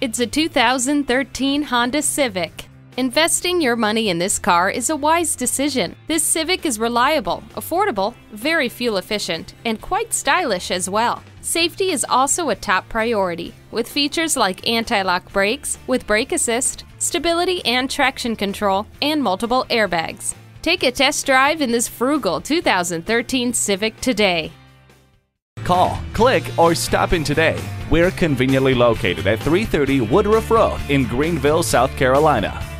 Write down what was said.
It's a 2013 Honda Civic. Investing your money in this car is a wise decision. This Civic is reliable, affordable, very fuel efficient, and quite stylish as well. Safety is also a top priority, with features like anti-lock brakes with brake assist, stability and traction control, and multiple airbags. Take a test drive in this frugal 2013 Civic today. Call, click, or stop in today. We're conveniently located at 330 Woodruff Road in Greenville, South Carolina.